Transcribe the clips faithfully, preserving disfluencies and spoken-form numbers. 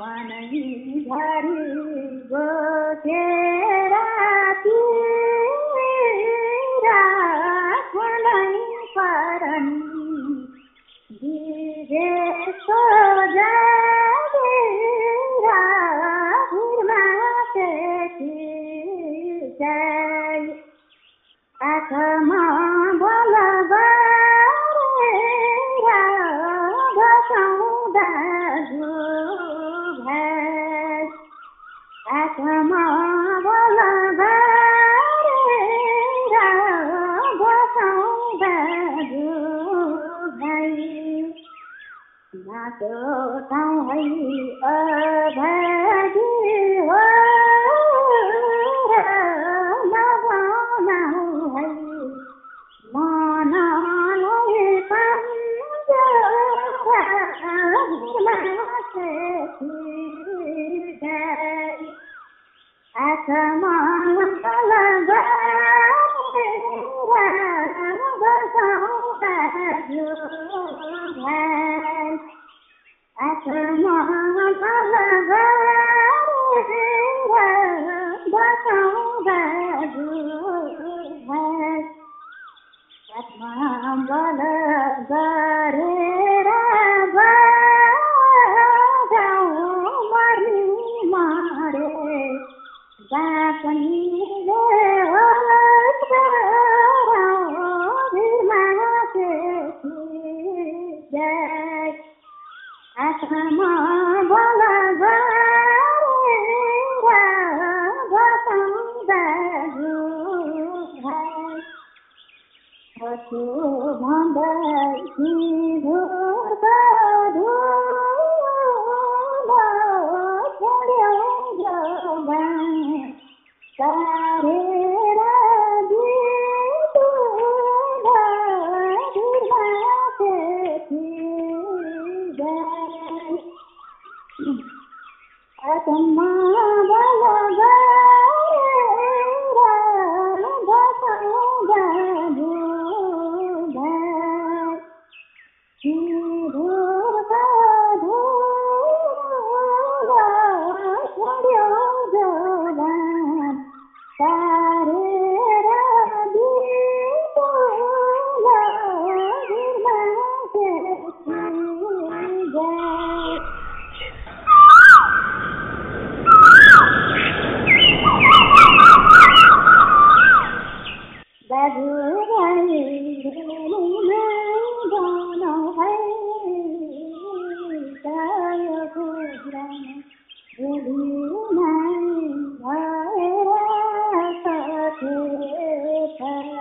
मनैभरि बोकेर तिरा कुनै परनी विदेशको जाँदेर भिरमा त्यति जाइ आँखामा बल गरेर बसाउँदा जुभाइ आँखामा बल गरेर बसाउँदा जुभाइ नाचो ठाउँ है अभागी हो नगाउनाउ है मनलाई पञ्जरालाई आँखामा बल गरेर बसाउँदा जुभाइ आँखामा बल गरेर बसाउँदा जुभाइ हातमा बल गरेर बजाऊ मर्नी मरे जहाँ पनि होस् भिरमा त्यति जाइ आँखामा बल गरेर बसाउँदा जुभाइ कसो भन्दै सिँदुरको धुलो छोड्यौ जवान सारेर बितुलो भिरमा त्यति जाइ आँखामा बल गरेर बसाउँदा जुभाइ सिँदुरको धुलो छोड्यौ जवान सारेर बितुलो भिरमा त्यति जाइ दाजुभाइ रेलीमा गाउनु है गयो गुज्रामा रेलीमा भएर सकेछ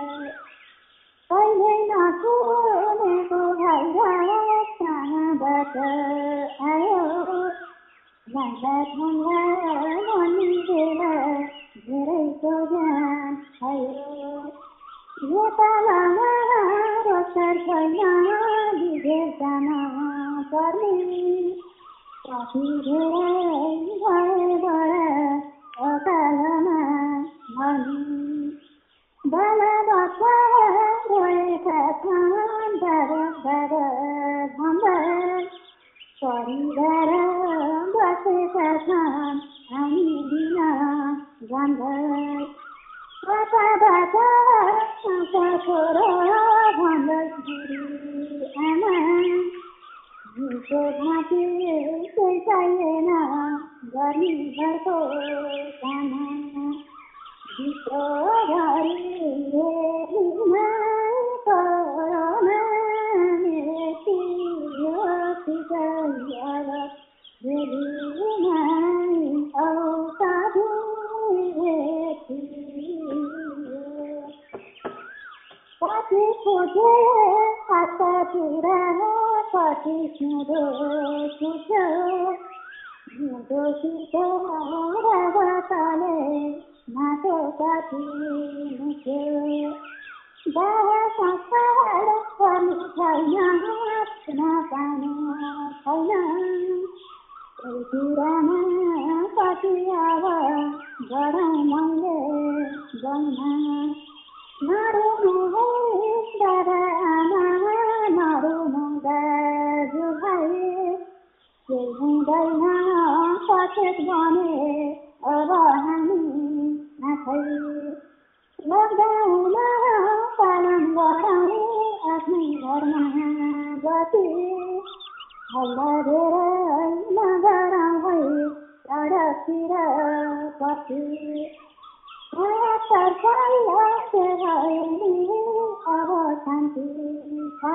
कहिले नसुनेको भाइरस कहाँबाट आयो जाँदा ठाउँमा मन्दिर धेरैको ज्ञान भयो यो पालामा रोजगार छैन विदेश जान पर्ने कति धेरै भएबाट अकालमा भनी बालबच्चा रोएका छन् बार भन्दा परिवार बसेका छन् हामी दिन जान्दै कताबाट छोरो भन्दै बुढी आमा झुको घाँटी केही चाहिएन गर्ने घरको साना भित्रभरि हेरिमा कोरोना मेटियो सिजैयार रेलीमा औषधि भेटियो कति खोजे आशा पुरा कति सिउँदो सुत्यो हिउँदोसितो रगतले माटो कति मुख्यो दावा संस्कार गर्नु छैन नपाउनु छैन कोही कुरामा कति अब गरौँ मैले गौना नरुनु है दादा आमा नरुनु दाजुभाइ केही हुँदैन एक बने अब हामी आफै लकडाउन पालन गरौँ आफ्नै घरमा बसी हल्ला धेरै नगरौँ है सडकतिर पछि अब शान्ति छ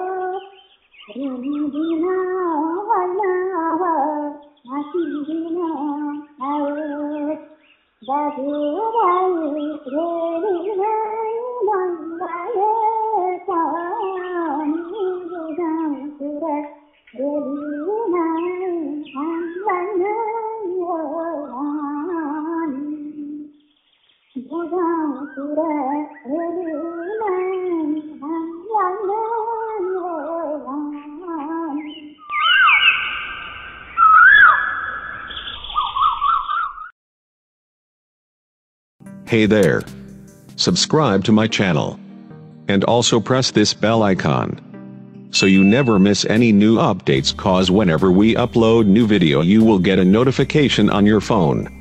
रुदिन होइन अब हाँसिदिन आओस् दाजुभाइ रेलीमै मङ्गाएछ बुझौँ कुरा रेलीमै हामीलाई नै हो बुझौँ कुरा रेलीमै हामीलाई नै हो Hey there. Subscribe to my channel. And also press this bell icon. So you never miss any new updates, cause whenever we upload new video you will get a notification on your phone.